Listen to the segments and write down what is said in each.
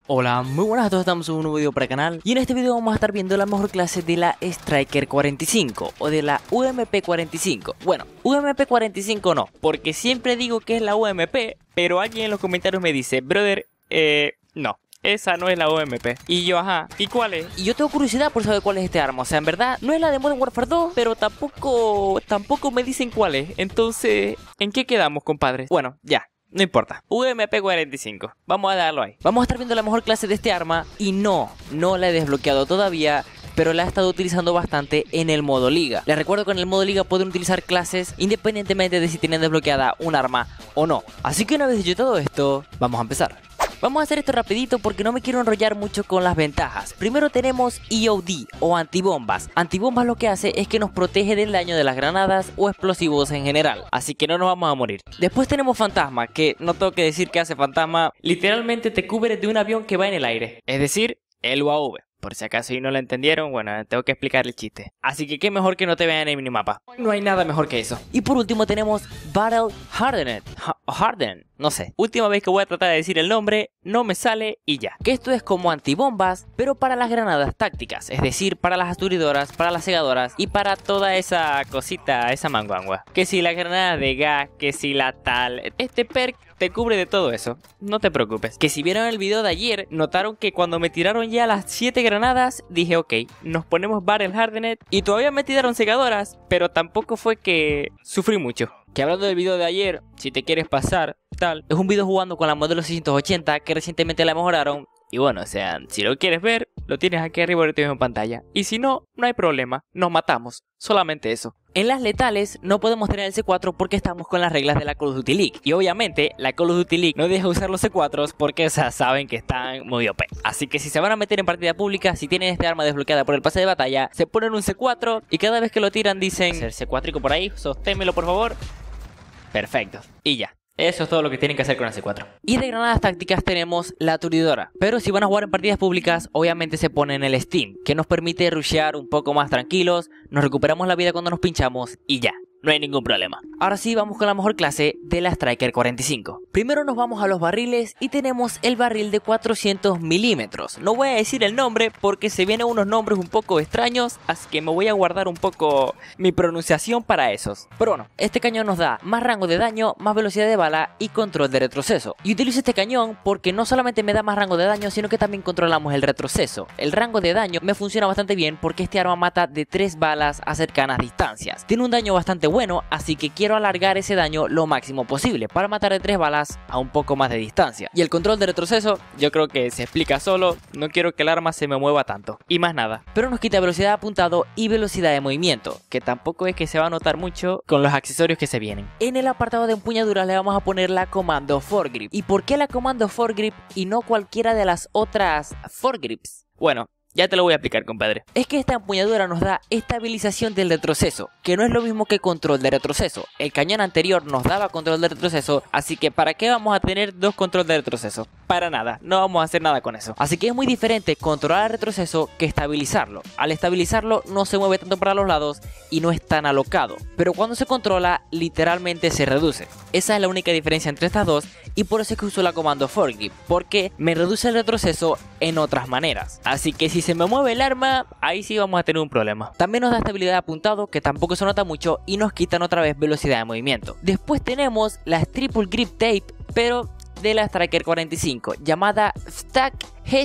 Hola, muy buenas a todos, estamos en un nuevo video para el canal y en este video vamos a estar viendo la mejor clase de la Striker 45 o de la UMP 45. Bueno, UMP 45 no, porque siempre digo que es la UMP, pero alguien en los comentarios me dice, brother, no. Esa no es la UMP. Y yo, ajá, ¿y cuál es? Y yo tengo curiosidad por saber cuál es este arma. O sea, en verdad, no es la de Modern Warfare 2, pero tampoco me dicen cuál es. Entonces, ¿en qué quedamos, compadres? Bueno, ya. No importa, UMP 45, vamos a darlo ahí. Vamos a estar viendo la mejor clase de este arma y no la he desbloqueado todavía, pero la he estado utilizando bastante en el modo liga. Les recuerdo que en el modo liga pueden utilizar clases independientemente de si tienen desbloqueada un arma o no. Así que una vez dicho todo esto, vamos a empezar. Vamos a hacer esto rapidito porque no me quiero enrollar mucho con las ventajas. Primero tenemos EOD o antibombas. Antibombas lo que hace es que nos protege del daño de las granadas o explosivos en general, así que no nos vamos a morir. Después tenemos fantasma, que no tengo que decir que hace fantasma. Literalmente te cubre de un avión que va en el aire, es decir, el UAV. Por si acaso y no lo entendieron, bueno, tengo que explicar el chiste. Así que qué mejor que no te vean en el minimapa. No hay nada mejor que eso. Y por último tenemos Battle Hardened. Harden, no sé. Última vez que voy a tratar de decir el nombre, no me sale y ya. Que esto es como antibombas, pero para las granadas tácticas. Es decir, para las aturidoras, para las cegadoras y para toda esa cosita, esa manguangua. Que si la granada de gas, que si la tal. Este perk te cubre de todo eso, no te preocupes. Que si vieron el video de ayer, notaron que cuando me tiraron ya las 7 granadas, dije ok, nos ponemos Battle Hardened y todavía me tiraron cegadoras, pero tampoco fue que sufrí mucho. Que hablando del video de ayer, si te quieres pasar, tal, es un video jugando con la modelo 680 que recientemente la mejoraron. Y bueno, o sea, si lo quieres ver, lo tienes aquí arriba ahorita en pantalla. Y si no, no hay problema, nos matamos, solamente eso. En las letales no podemos tener el C4 porque estamos con las reglas de la Call of Duty League. Y obviamente la Call of Duty League no deja usar los C4s porque, o sea, saben que están muy OP. Así que si se van a meter en partida pública, si tienen este arma desbloqueada por el pase de batalla, se ponen un C4 y cada vez que lo tiran dicen el C4 por ahí, sosténmelo por favor. Perfecto, y ya. Eso es todo lo que tienen que hacer con el C4. Y de granadas tácticas tenemos la aturdidora. Pero si van a jugar en partidas públicas, obviamente se pone en el Steam, que nos permite rushear un poco más tranquilos, nos recuperamos la vida cuando nos pinchamos y ya. No hay ningún problema. Ahora sí, vamos con la mejor clase de la Striker 45. Primero nos vamos a los barriles y tenemos el barril de 400 milímetros. No voy a decir el nombre porque se vienen unos nombres un poco extraños, así que me voy a guardar un poco mi pronunciación para esos. Pero bueno, este cañón nos da más rango de daño, más velocidad de bala y control de retroceso. Y utilizo este cañón porque no solamente me da más rango de daño, sino que también controlamos el retroceso. El rango de daño me funciona bastante bien porque este arma mata de 3 balas a cercanas distancias. Tiene un daño bastante bueno, así que quiero alargar ese daño lo máximo posible para matar de 3 balas a un poco más de distancia. Y el control de retroceso yo creo que se explica solo, no quiero que el arma se me mueva tanto y más nada. Pero nos quita velocidad de apuntado y velocidad de movimiento, que tampoco es que se va a notar mucho con los accesorios que se vienen. En el apartado de empuñaduras le vamos a poner la Commando Foregrip. ¿Y por qué la Commando Foregrip y no cualquiera de las otras Foregrips? Bueno, ya te lo voy a explicar, compadre. Es que esta empuñadura nos da estabilización del retroceso, que no es lo mismo que control de retroceso. El cañón anterior nos daba control de retroceso, así que ¿para qué vamos a tener 2 control de retroceso? Para nada, no vamos a hacer nada con eso. Así que es muy diferente controlar el retroceso que estabilizarlo. Al estabilizarlo no se mueve tanto para los lados y no es tan alocado. Pero cuando se controla, literalmente se reduce. Esa es la única diferencia entre estas dos y por eso es que uso la Commando Foregrip, porque me reduce el retroceso en otras maneras. Así que si se me mueve el arma, ahí sí vamos a tener un problema. También nos da estabilidad de apuntado, que tampoco se nota mucho, y nos quitan otra vez velocidad de movimiento. Después tenemos la Triple Grip Tape, pero de la Striker 45, llamada Stack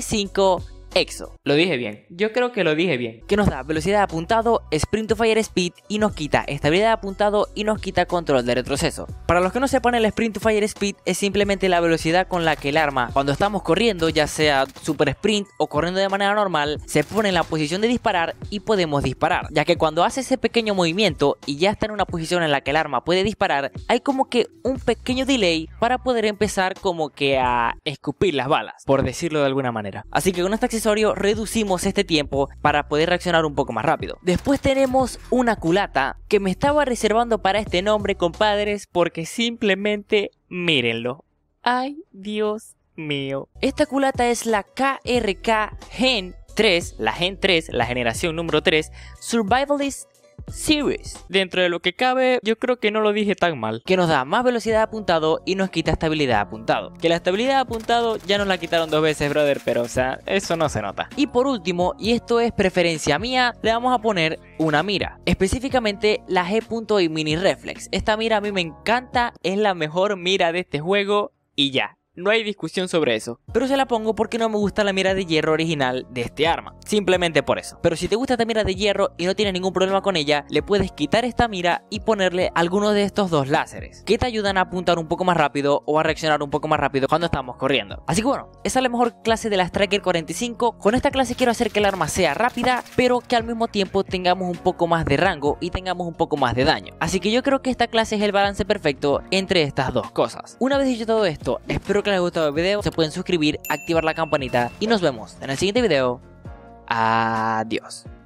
G5 Exo. Lo dije bien, yo creo que lo dije bien. Que nos da velocidad de apuntado, sprint to fire speed y nos quita estabilidad de apuntado y nos quita control de retroceso. Para los que no sepan, el sprint to fire speed es simplemente la velocidad con la que el arma, cuando estamos corriendo, ya sea super sprint o corriendo de manera normal, se pone en la posición de disparar y podemos disparar. Ya que cuando hace ese pequeño movimiento y ya está en una posición en la que el arma puede disparar, hay como que un pequeño delay para poder empezar como que a escupir las balas, por decirlo de alguna manera. Así que con esta accesorio reducimos este tiempo para poder reaccionar un poco más rápido. Después tenemos una culata que me estaba reservando para este nombre, compadres, porque simplemente mírenlo. Ay, Dios mío. Esta culata es la KRK Gen 3, la Gen 3, la generación número 3, Survivalist Series. Dentro de lo que cabe, yo creo que no lo dije tan mal. Que nos da más velocidad de apuntado y nos quita estabilidad de apuntado. Que la estabilidad de apuntado ya nos la quitaron 2 veces, brother, pero o sea, eso no se nota. Y por último, y esto es preferencia mía, le vamos a poner una mira. Específicamente la G.I Mini Reflex. Esta mira a mí me encanta, es la mejor mira de este juego y ya. No hay discusión sobre eso, pero se la pongo porque no me gusta la mira de hierro original de este arma, simplemente por eso. Pero si te gusta esta mira de hierro y no tienes ningún problema con ella, le puedes quitar esta mira y ponerle alguno de estos dos láseres, que te ayudan a apuntar un poco más rápido o a reaccionar un poco más rápido cuando estamos corriendo. Así que bueno, esa es la mejor clase de la Striker 45, con esta clase quiero hacer que el arma sea rápida, pero que al mismo tiempo tengamos un poco más de rango y tengamos un poco más de daño. Así que yo creo que esta clase es el balance perfecto entre estas dos cosas. Una vez dicho todo esto, espero que les haya gustado el video, se pueden suscribir, activar la campanita y nos vemos en el siguiente video. Adiós.